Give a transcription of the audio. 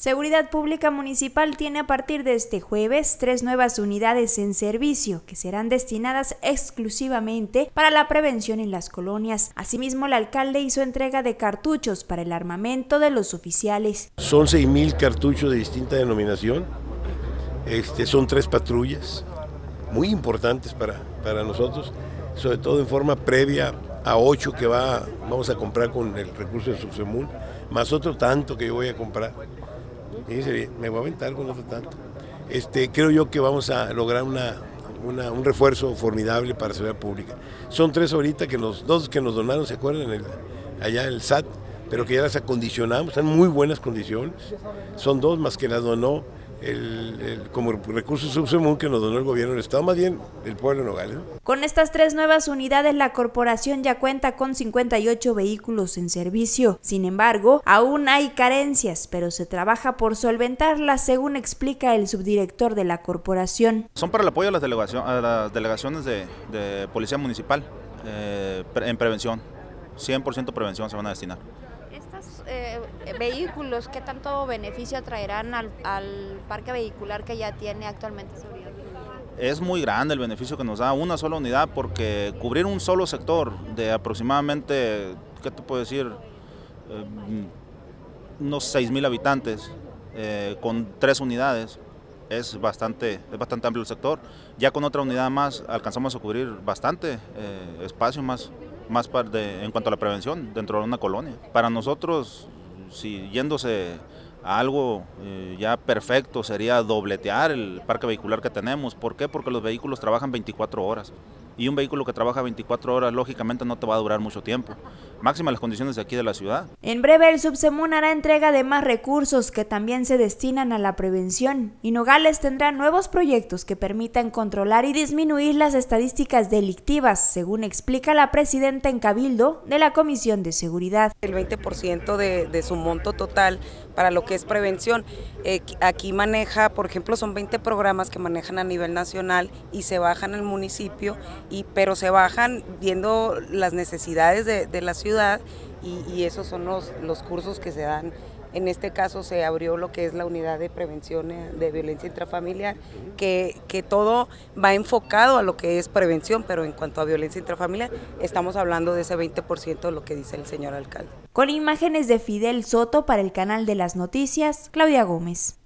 Seguridad Pública Municipal tiene a partir de este jueves 3 nuevas unidades en servicio que serán destinadas exclusivamente para la prevención en las colonias. Asimismo, el alcalde hizo entrega de cartuchos para el armamento de los oficiales. Son 6,000 cartuchos de distinta denominación, son 3 patrullas muy importantes para nosotros, sobre todo en forma previa a 8 que vamos a comprar con el recurso de Subsemul, más otro tanto que yo voy a comprar. Fíjense, me voy a aventar con otro tanto. Creo yo que vamos a lograr un refuerzo formidable para la seguridad pública. Son 3 ahorita, dos que nos donaron, ¿se acuerdan? Allá en el SAT, pero que ya las acondicionamos, están en muy buenas condiciones. Son 2 más que las donó como recurso Subsemul que nos donó el gobierno del estado, más bien el pueblo de Nogales, ¿no? Con estas 3 nuevas unidades, la corporación ya cuenta con 58 vehículos en servicio. Sin embargo, aún hay carencias, pero se trabaja por solventarlas, según explica el subdirector de la corporación. Son para el apoyo a las delegaciones de Policía Municipal, en prevención, 100% prevención se van a destinar. ¿Estos vehículos qué tanto beneficio traerán al parque vehicular que ya tiene actualmente seguridad? Es muy grande el beneficio que nos da una sola unidad, porque cubrir un solo sector de aproximadamente, ¿qué te puedo decir? Unos 6,000 habitantes, con 3 unidades, es bastante amplio el sector. Ya con otra unidad más alcanzamos a cubrir bastante espacio más en cuanto a la prevención dentro de una colonia. Para nosotros, si yéndose a algo ya perfecto, sería dobletear el parque vehicular que tenemos. ¿Por qué? Porque los vehículos trabajan 24 horas. Y un vehículo que trabaja 24 horas, lógicamente, no te va a durar mucho tiempo. Máxima las condiciones de aquí de la ciudad. En breve, el Subsemul hará entrega de más recursos que también se destinan a la prevención. Y Nogales tendrá nuevos proyectos que permitan controlar y disminuir las estadísticas delictivas, según explica la presidenta en Cabildo de la Comisión de Seguridad. El 20% de su monto total para lo que es prevención. Aquí maneja, por ejemplo, son 20 programas que manejan a nivel nacional y se bajan en el municipio, pero se bajan viendo las necesidades de la ciudad y esos son los cursos que se dan. En este caso se abrió lo que es la unidad de prevención de violencia intrafamiliar, que todo va enfocado a lo que es prevención, pero en cuanto a violencia intrafamiliar estamos hablando de ese 20% de lo que dice el señor alcalde. Con imágenes de Fidel Soto para el Canal de las Noticias, Claudia Gómez.